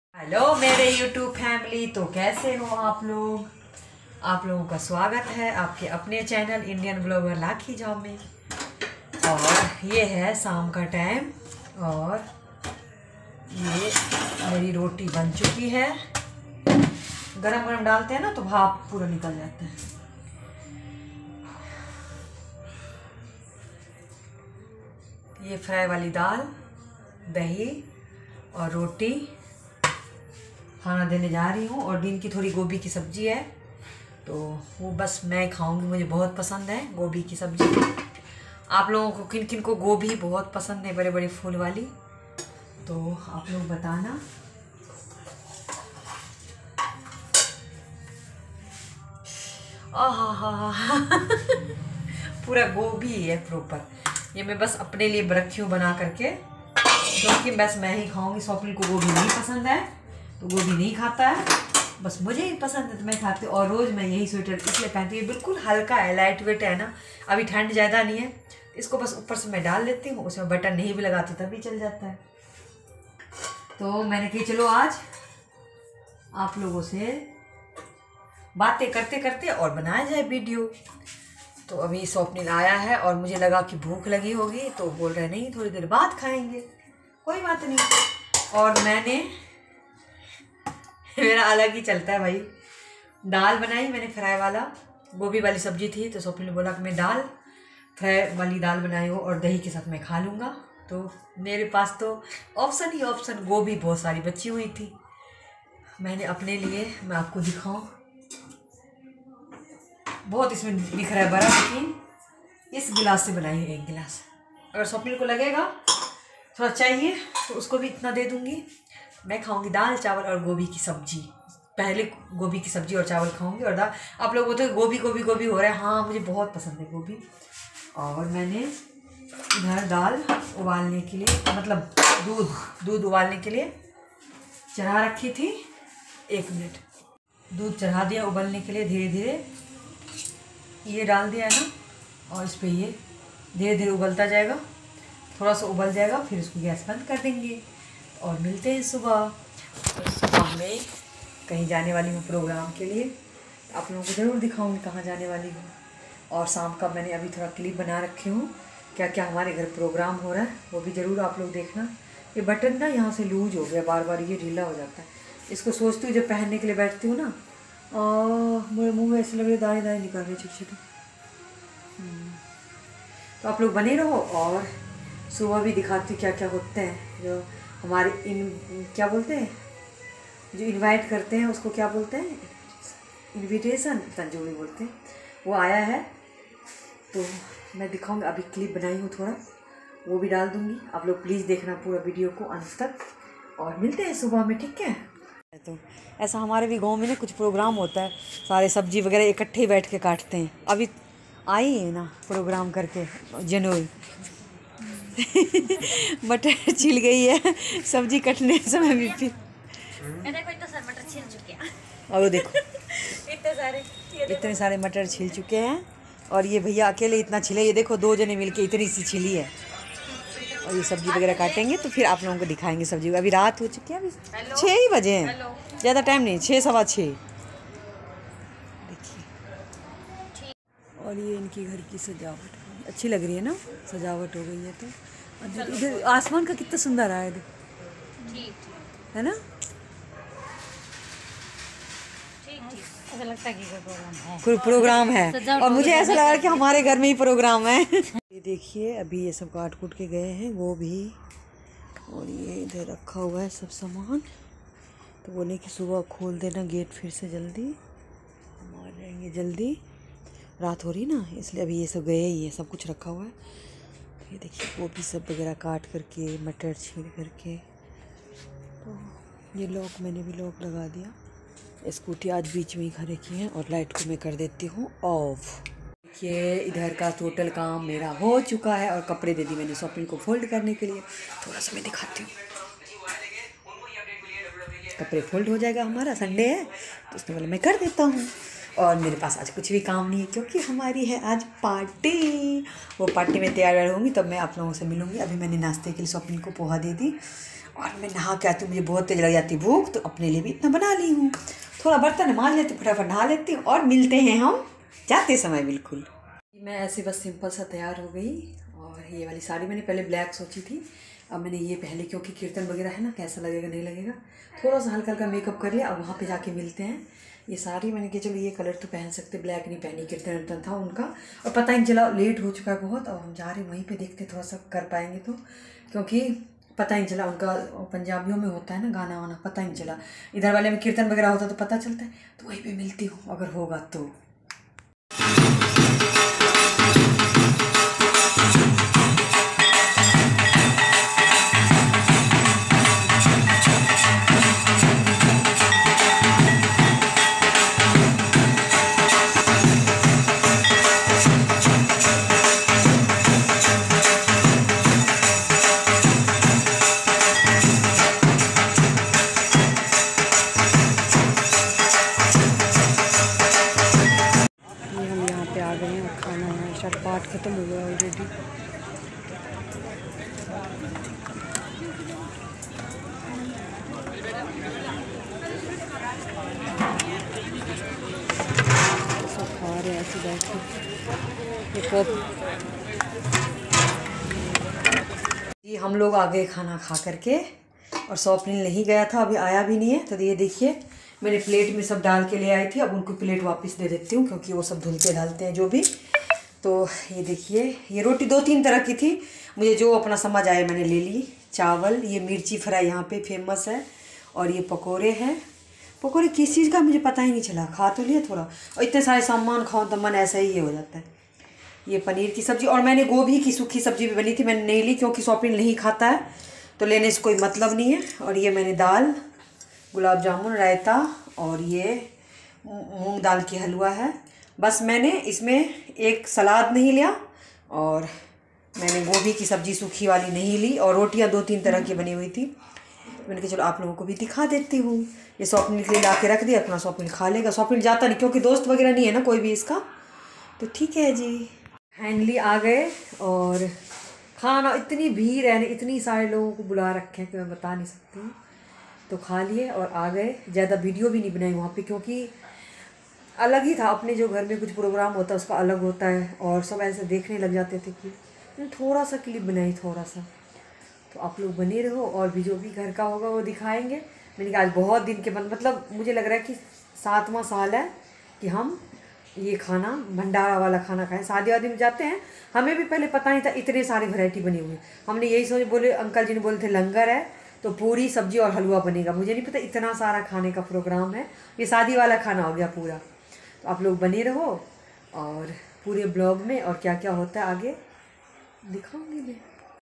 Hello मेरे YouTube family, तो कैसे हो आप लोग। आप लोगों का स्वागत है आपके अपने चैनल इंडियन ब्लॉगर लाखी जॉब में। और ये है शाम का टाइम और ये मेरी रोटी बन चुकी है। गरम गरम डालते हैं ना तो भाप पूरा निकल जाता है। ये फ्राई वाली दाल, दही और रोटी खाना देने जा रही हूँ। और दिन की थोड़ी गोभी की सब्जी है तो वो बस मैं खाऊंगी। मुझे बहुत पसंद है गोभी की सब्जी। आप लोगों को किन किन को गोभी बहुत पसंद है, बड़े बड़े फूल वाली, तो आप लोग बताना। आहा पूरा गोभी है प्रॉपर। ये मैं बस अपने लिए रखी हूँ बना करके, क्योंकि बस मैं ही खाऊंगी। स्वप्निल को गोभी नहीं पसंद है तो गोभी नहीं खाता है, बस मुझे ही पसंद है तो मैं खाती हूँ। और रोज़ मैं यही स्वेटर इसलिए पहनती हूँ, बिल्कुल हल्का है, लाइट वेट है ना। अभी ठंड ज़्यादा नहीं है, इसको बस ऊपर से मैं डाल लेती हूँ। उसमें बटन नहीं भी लगाती तभी चल जाता है। तो मैंने कही चलो आज आप लोगों से बातें करते करते और बनाया जाए वीडियो। तो अभी स्वप्निल आया है और मुझे लगा कि भूख लगी होगी, तो बोल रहे नहीं थोड़ी देर बाद खाएंगे, कोई बात नहीं। और मैंने मेरा अलग ही चलता है भाई। दाल बनाई मैंने फ्राई वाला, गोभी वाली सब्जी थी तो स्वप्निल ने बोला कि मैं दाल फ्राई वाली दाल बनाई हो और दही के साथ मैं खा लूँगा। तो मेरे पास तो ऑप्शन ही ऑप्शन, गोभी बहुत सारी बची हुई थी। मैंने अपने लिए, मैं आपको दिखाऊं, बहुत इसमें दिख रहा है बड़ा, लेकिन इस गिलास से बनाई है एक गिलास। अगर स्वप्निल को लगेगा थोड़ा चाहिए तो उसको भी इतना दे दूँगी। मैं खाऊंगी दाल चावल और गोभी की सब्जी। पहले गोभी की सब्जी और चावल खाऊंगी और दाल। आप लोग बोलते हैं गोभी गोभी गोभी हो रहा है, हाँ मुझे बहुत पसंद है गोभी। और मैंने इधर दाल उबालने के लिए, मतलब दूध उबालने के लिए चढ़ा रखी थी। 1 मिनट, दूध चढ़ा दिया उबलने के लिए। धीरे धीरे ये डाल दिया है ना, और इस पर ये धीरे धीरे उबलता जाएगा। थोड़ा सा उबल जाएगा फिर उसको गैस बंद कर देंगे और मिलते हैं सुबह। तो सुबह में कहीं जाने वाली हूँ प्रोग्राम के लिए, आप लोगों को ज़रूर दिखाऊंगी कहाँ जाने वाली हूँ। और शाम का मैंने अभी थोड़ा क्लिप बना रखी हूँ, क्या क्या हमारे घर प्रोग्राम हो रहा है वो भी ज़रूर आप लोग देखना। ये बटन ना यहाँ से लूज हो गया, बार बार ये ढीला हो जाता है। इसको सोचती हूँ जब पहनने के लिए बैठती हूँ ना, मेरे मुँह में ऐसे लग रहे दाएँ दाएँ निकाल रहे छोटे छोटे। तो आप लोग बने रहो और सुबह भी दिखाती हूँ क्या क्या होते हैं। जो हमारे क्या बोलते हैं, जो इनवाइट करते हैं उसको क्या बोलते हैं, इनविटेशन तंजोड़ी बोलते हैं, वो आया है तो मैं दिखाऊंगी। अभी क्लिप बनाई हूँ थोड़ा, वो भी डाल दूँगी। आप लोग प्लीज़ देखना पूरा वीडियो को अंत तक और मिलते हैं सुबह में, ठीक है। तो ऐसा हमारे भी गांव में ना कुछ प्रोग्राम होता है, सारे सब्जी वगैरह इकट्ठे बैठ के काटते हैं। अभी आई है ना प्रोग्राम करके जनवरी मटर छिल गई है सब्जी कटने समय भी। फिर मटर छिल चुके हैं और वो देखो इतने सारे मटर छिल चुके हैं। और ये भैया अकेले इतना छिले, ये देखो 2 जने मिलके इतनी सी छिली है। और ये सब्जी वगैरह काटेंगे तो फिर आप लोगों को दिखाएंगे सब्जी। अभी रात हो चुकी है, अभी 6 ही बजे हैं, ज़्यादा टाइम नहीं, 6 सवा 6 देखिए। और ये इनकी घर की सजावट अच्छी लग रही है ना, सजावट हो गई है। तो इधर आसमान का कितना सुंदर आया है ना। ऐसा लगता है कि कोई प्रोग्राम है और मुझे ऐसा लगा कि हमारे घर में ही प्रोग्राम है। ये देखिए अभी ये सब काट कूट के गए हैं वो भी, और ये इधर रखा हुआ है सब सामान। तो बोले कि सुबह खोल देना गेट फिर से, जल्दी हम आ जाएंगे जल्दी, रात हो रही ना इसलिए। अभी ये सब गए ही है, सब कुछ रखा हुआ है। तो ये देखिए वो भी सब वगैरह काट करके, मटर छील करके। तो ये लॉक, मैंने भी लॉक लगा दिया। स्कूटी आज बीच में ही खड़े की है और लाइट को मैं कर देती हूँ ऑफ। देखिए इधर का टोटल काम मेरा हो चुका है और कपड़े दे दी मैंने स्वप्निल को फोल्ड करने के लिए। थोड़ा सा मैं दिखाती हूँ, कपड़े फोल्ड हो जाएगा, हमारा संडे है तो उसने बोला मैं कर देता हूँ। और मेरे पास आज कुछ भी काम नहीं है क्योंकि हमारी है आज पार्टी। वो पार्टी में तैयार होंगी तब मैं आप लोगों से मिलूँगी। अभी मैंने नाश्ते के लिए स्वप्निल को पोहा दे दी और मैं नहा के आती हूँ, मुझे बहुत तेज लग जाती भूख, तो अपने लिए भी इतना बना ली हूँ। थोड़ा बर्तन मांज लेती हूँ, फटाफट नहा लेती हूँ और मिलते हैं हम जाते समय। बिल्कुल मैं ऐसे बस सिंपल सा तैयार हो गई। और ये वाली साड़ी मैंने पहले ब्लैक सोची थी, अब मैंने ये पहले, क्योंकि कीर्तन वगैरह है ना, कैसा लगेगा नहीं लगेगा, थोड़ा सा हल्का हल्का मेकअप कर लिया। अब वहाँ पे जाके मिलते हैं। ये साड़ी मैंने कि चलो ये कलर तो पहन सकते, ब्लैक नहीं पहनी, कीर्तन वीर्तन था उनका। और पता नहीं चला, लेट हो चुका है बहुत। अब हम जा रहे हैं वहीं पे, देखते थोड़ा सा कर पाएंगे तो, क्योंकि पता नहीं चला उनका पंजाबियों में होता है ना गाना वाना, पता नहीं चला। इधर वाले में कीर्तन वगैरह होता तो पता चलता है, तो वहीं पे मिलती हूँ अगर होगा तो। पाठ खत्म हो गया ऑलरेडी। सब खा रहे हैं ऐसे बैठ के। ये हम लोग आ गए खाना खा करके, और स्वप्निल नहीं गया था, अभी आया भी नहीं है। तो ये देखिए मैंने प्लेट में सब डाल के ले आई थी, अब उनको प्लेट वापस दे देती हूँ, क्योंकि वो सब धुलते डालते हैं जो भी। तो ये देखिए, ये रोटी 2-3 तरह की थी, मुझे जो अपना समझ आए मैंने ले ली। चावल, ये मिर्ची फ्राई यहाँ पे फेमस है, और ये पकोड़े हैं। पकोड़े किस चीज़ का मुझे पता ही नहीं चला, खा तो लिया थोड़ा। और इतने सारे सामान खाओ तो मन ऐसा ही हो जाता है। ये पनीर की सब्ज़ी, और मैंने गोभी की सूखी सब्ज़ी भी बनी थी, मैंने नहीं ली क्योंकि स्वप्निल नहीं खाता है, तो लेने से कोई मतलब नहीं है। और ये मैंने दाल, गुलाब जामुन, रायता, और ये मूंग दाल की हलवा है। बस मैंने इसमें एक सलाद नहीं लिया, और मैंने गोभी की सब्ज़ी सूखी वाली नहीं ली, और रोटियां 2-3 तरह की बनी हुई थी। मैंने कहा चलो आप लोगों को भी दिखा देती हूँ। ये स्वप्निल के लिए ला के रख दिया, अपना स्वप्निल खा लेगा। स्वप्निल जाता नहीं, क्योंकि दोस्त वगैरह नहीं है ना कोई भी इसका, तो ठीक है जी। फाइनली आ गए, और खाना, इतनी भीड़ है, इतनी सारे लोगों को बुला रखे हैं कि मैं बता नहीं सकती हूँ। तो खा लिए और आ गए। ज़्यादा वीडियो भी नहीं बनाई वहाँ पे, क्योंकि अलग ही था। अपने जो घर में कुछ प्रोग्राम होता है उसका अलग होता है, और सब ऐसे देखने लग जाते थे कि थोड़ा सा क्लिप बनाई, थोड़ा सा। तो आप लोग बने रहो, और भी जो भी घर का होगा वो दिखाएंगे। मैंने कहा आज बहुत दिन के बाद, मतलब मुझे लग रहा है कि 7वां साल है कि हम ये खाना, भंडारा वाला खाना खाएं। शादी वादी में जाते हैं, हमें भी पहले पता नहीं था इतने सारी वैरायटी बनी हुई। हमने यही सोच, बोले अंकल जी ने बोले थे लंगर है तो पूरी सब्जी और हलवा बनेगा, मुझे नहीं पता इतना सारा खाने का प्रोग्राम है। ये शादी वाला खाना हो गया पूरा। तो आप लोग बने रहो, और पूरे ब्लॉग में और क्या क्या होता है आगे दिखाऊंगी मैं।